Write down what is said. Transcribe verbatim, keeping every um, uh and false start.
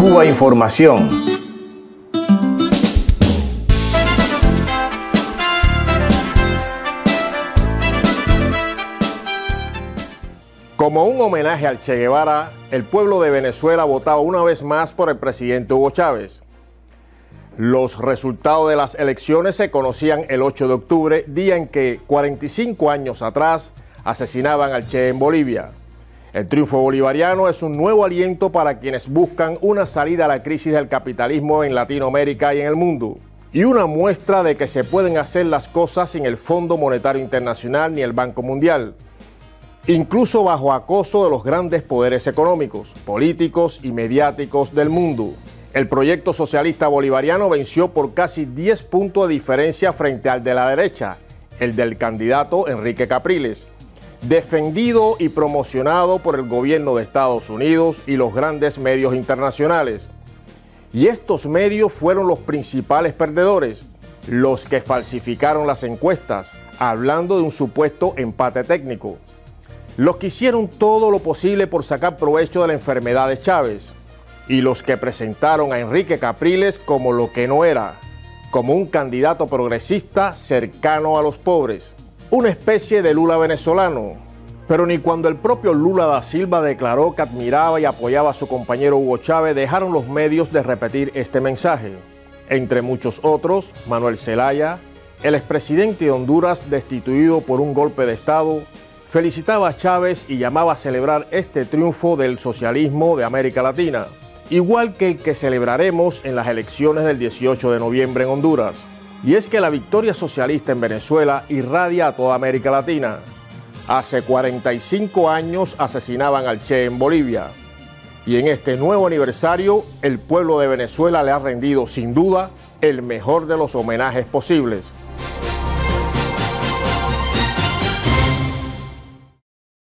Cuba Información. Como un homenaje al Che Guevara, el pueblo de Venezuela votaba una vez más por el presidente Hugo Chávez. Los resultados de las elecciones se conocían el ocho de octubre, día en que cuarenta y cinco años atrás asesinaban al Che en Bolivia. El triunfo bolivariano es un nuevo aliento para quienes buscan una salida a la crisis del capitalismo en Latinoamérica y en el mundo, y una muestra de que se pueden hacer las cosas sin el Fondo Monetario Internacional ni el Banco Mundial, incluso bajo acoso de los grandes poderes económicos, políticos y mediáticos del mundo. El proyecto socialista bolivariano venció por casi diez puntos de diferencia frente al de la derecha, el del candidato Enrique Capriles, defendido y promocionado por el gobierno de Estados Unidos y los grandes medios internacionales. Y estos medios fueron los principales perdedores, los que falsificaron las encuestas, hablando de un supuesto empate técnico. Los que hicieron todo lo posible por sacar provecho de la enfermedad de Chávez, y los que presentaron a Enrique Capriles como lo que no era, como un candidato progresista cercano a los pobres, una especie de Lula venezolano. Pero ni cuando el propio Lula da Silva declaró que admiraba y apoyaba a su compañero Hugo Chávez, dejaron los medios de repetir este mensaje. Entre muchos otros, Manuel Zelaya, el expresidente de Honduras destituido por un golpe de Estado, felicitaba a Chávez y llamaba a celebrar este triunfo del socialismo de América Latina, igual que el que celebraremos en las elecciones del dieciocho de noviembre en Honduras. Y es que la victoria socialista en Venezuela irradia a toda América Latina. Hace cuarenta y cinco años asesinaban al Che en Bolivia. Y en este nuevo aniversario, el pueblo de Venezuela le ha rendido sin duda el mejor de los homenajes posibles.